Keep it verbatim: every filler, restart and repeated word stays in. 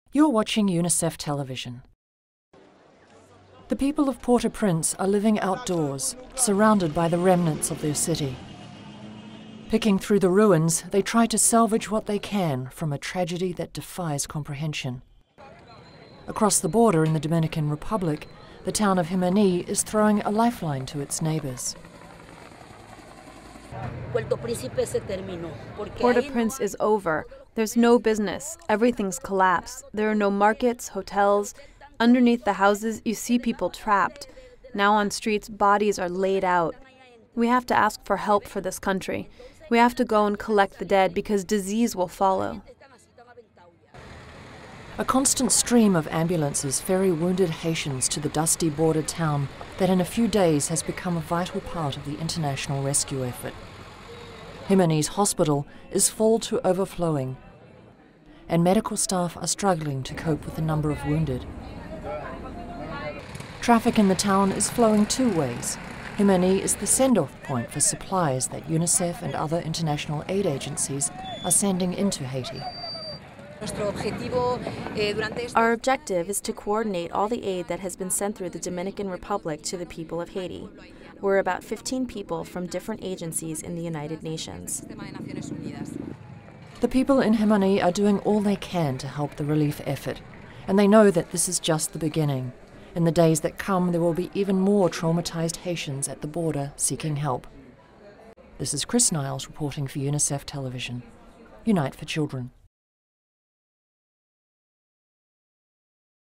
You're watching UNICEF television. The people of Port-au-Prince are living outdoors, surrounded by the remnants of their city. Picking through the ruins, they try to salvage what they can from a tragedy that defies comprehension. Across the border in the Dominican Republic, the town of Haiti is throwing a lifeline to its neighbors. Port-au-Prince is over. There's no business. Everything's collapsed. There are no markets, hotels. Underneath the houses, you see people trapped. Now on streets, bodies are laid out. We have to ask for help for this country. We have to go and collect the dead because disease will follow. A constant stream of ambulances ferry wounded Haitians to the dusty border town that in a few days has become a vital part of the international rescue effort. Haiti's hospital is full to overflowing, and medical staff are struggling to cope with the number of wounded. Traffic in the town is flowing two ways. Haiti is the send-off point for supplies that UNICEF and other international aid agencies are sending into Haiti. Our objective is to coordinate all the aid that has been sent through the Dominican Republic to the people of Haiti. We're about fifteen people from different agencies in the United Nations. The people in Haiti are doing all they can to help the relief effort, and they know that this is just the beginning. In the days that come, there will be even more traumatized Haitians at the border seeking help. This is Chris Niles reporting for UNICEF Television. Unite for Children.